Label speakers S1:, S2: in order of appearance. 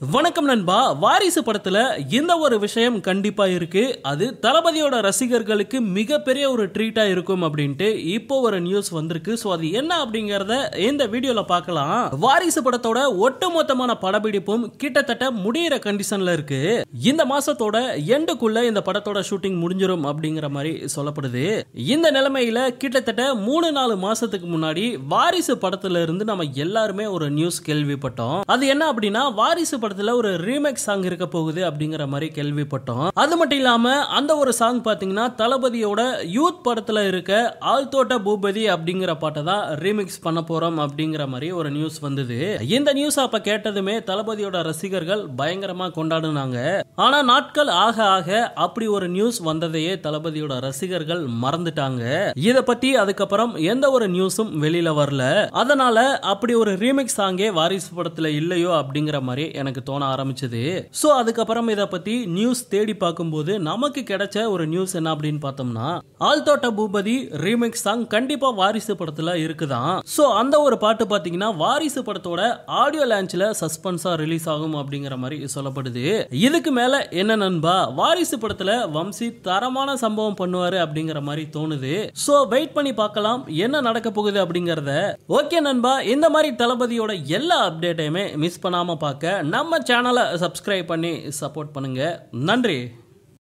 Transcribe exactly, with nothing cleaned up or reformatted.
S1: வணக்கம் நண்பா. வாரிசு படத்துல இந்த ஒரு விஷயம் கண்டிப்பா இருக்கு. அது தளபதியோட ரசிகர்களுக்கு மிகப்பெரிய ஒரு ட்ரீட்டா இருக்கும் அப்படின்ட்டு இப்போ ஒரு நியூஸ் வந்திருக்கு. சோ அது என்ன அப்படிங்கறத இந்த வீடியோல பார்க்கலாம். வாரிசு படத்தோட ஒட்டுமொத்தமான படப்பிடிப்பும் கிட்டத்தட்ட முடியிற கண்டிஷன்ல இருக்கு. இந்த மாசத்தோட எண்டுக்குள்ள இந்த படத்தோட ஷூட்டிங் முடிஞ்சிரும் அப்படிங்கிற மாதிரி சொல்லப்படுது. இந்த நிலைமையில கிட்டத்தட்ட மூணு நாலு மாசத்துக்கு முன்னாடி வாரிசு படத்துல இருந்து நம்ம எல்லாருமே ஒரு நியூஸ் கேள்விப்பட்டோம். அது என்ன அப்படின்னா, வாரிசு படத்துல ஒரு ரீமேக் சாங் இருக்க போகுது அப்படிங்கிற மாதிரி கேள்விப்பட்டோம். அது மட்டும் இல்லாம அந்த ஒரு சாங் பாத்தீங்கன்னா தளபதியோட யூத் படத்துல இருக்க ஆழ்தோட்ட பூபதி அப்படிங்கிற பாட்டை தான் ரீமிக்ஸ் பண்ண போறோம் அப்படிங்கிற மாதிரி ஒரு நியூஸ் வந்தது. இந்த நியூஸ் அப்ப கேட்டதுமே தளபதியோட ரசிகர்கள் பயங்கரமா கொண்டாடுனாங்க. ஆனா நாட்கள் ஆக ஆக அப்படி ஒரு நியூஸ் வந்ததையே தளபதியோட ரசிகர்கள் மறந்துட்டாங்க. இத பத்தி அதுக்கப்புறம் எந்த ஒரு நியூஸும் வெளியில வரல. அதனால அப்படி ஒரு ரீமிக்ஸ் சாங்கே வாரிசு படத்துல இல்லையோ அப்படிங்கிற மாதிரி எனக்கு தோண ஆரம்பிச்சது. சோ அதுக்கப்புறம் இத பத்தி நியூஸ் தேடி பார்க்கும்போது நமக்கு கிடைச்ச ஒரு நியூஸ் என்ன அப்படின்னு பார்த்தோம்னா, ஆழ்தோட்ட பூபதி ரீமிக்ஸ் சாங் கண்டிப்பா வாரிசு படத்துல இருக்குதான். சோ அந்த ஒரு பாட்டு பாத்தீங்கன்னா வாரிசு படத்தோட ஆடியோ லான்ச்ல சஸ்பென்ஸா ரிலீஸ் ஆகும் அப்படிங்கிற மாதிரி சொல்லப்படுது. இதுக்கு மேல என்ன நண்பா, வாரிசு படத்துல வம்சி தரமான சம்பவம் பண்ணுவாரு அப்படிங்கிற மாதிரி தோணுது. சோ வெயிட் பண்ணி பார்க்கலாம் என்ன நடக்க போகுது அப்படிங்கறத. ஓகே நண்பா, இந்த மாதிரி தளபதியோட எல்லா அப்டேட்டையுமே மிஸ் பண்ணாம பார்க்க நம்ம சேனலை சப்ஸ்கிரைப் பண்ணி சப்போர்ட் பண்ணுங்க. நன்றி.